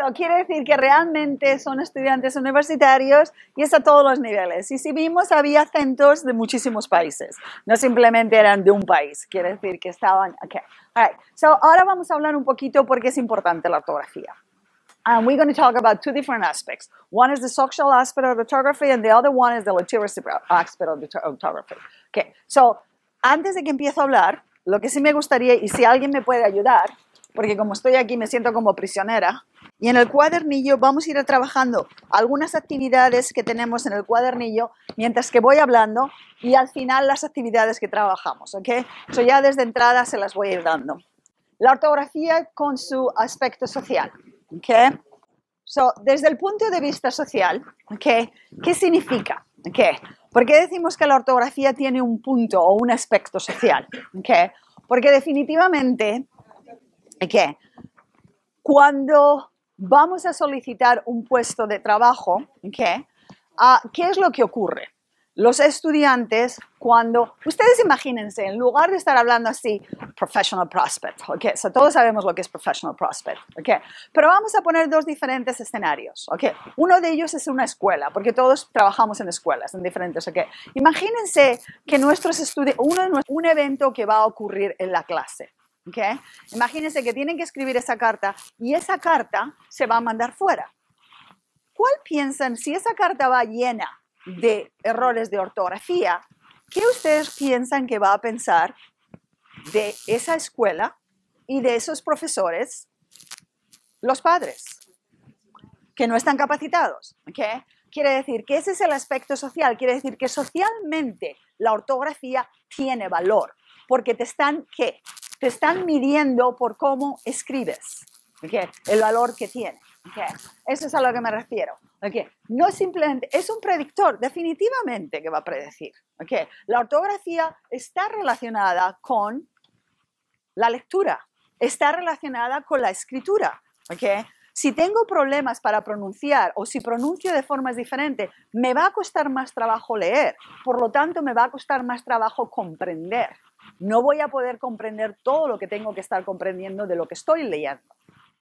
So, quiere decir que realmente son estudiantes universitarios y es a todos los niveles. Y si vimos, había acentos de muchísimos países, no simplemente eran de un país. Quiere decir que estaban... Okay. All right. So, ahora vamos a hablar un poquito porque es importante la ortografía. We're going to talk about two different aspects. One is the social aspect of orthography and the other one is the literacy aspect of orthography. Okay. So, antes de que empiece a hablar, lo que sí me gustaría, y si alguien me puede ayudar, porque como estoy aquí me siento como prisionera, y en el cuadernillo vamos a ir trabajando algunas actividades que tenemos en el cuadernillo mientras que voy hablando y al final las actividades que trabajamos, ¿ok? So ya desde entrada se las voy a ir dando. La ortografía con su aspecto social, ¿ok? So, desde el punto de vista social, ¿ok? ¿Qué significa? ¿Ok? ¿Por qué decimos que la ortografía tiene un punto o un aspecto social? ¿Ok? Porque definitivamente, ¿ok? Cuando vamos a solicitar un puesto de trabajo, ¿okay? ¿Qué es lo que ocurre? Los estudiantes, cuando... Ustedes imagínense, en lugar de estar hablando así, professional prospect, ¿ok? So, todos sabemos lo que es professional prospect, ¿ok? Pero vamos a poner dos diferentes escenarios, ¿ok? Uno de ellos es una escuela, porque todos trabajamos en escuelas, en diferentes, ¿ok? Imagínense que nuestros estudiantes, un evento que va a ocurrir en la clase, ¿okay? Imagínense que tienen que escribir esa carta y esa carta se va a mandar fuera. ¿Cuál piensan, si esa carta va llena de errores de ortografía, qué ustedes piensan que va a pensar de esa escuela y de esos profesores, los padres, que no están capacitados? ¿Okay? Quiere decir que ese es el aspecto social, quiere decir que socialmente la ortografía tiene valor, porque te están, ¿qué? Te están midiendo por cómo escribes, ¿okay? El valor que tiene. Okay. Eso es a lo que me refiero. Okay. No simplemente, es un predictor, definitivamente que va a predecir. Okay. La ortografía está relacionada con la lectura, está relacionada con la escritura. Okay. Si tengo problemas para pronunciar o si pronuncio de formas diferentes, me va a costar más trabajo leer. Por lo tanto, me va a costar más trabajo comprender. No voy a poder comprender todo lo que tengo que estar comprendiendo de lo que estoy leyendo.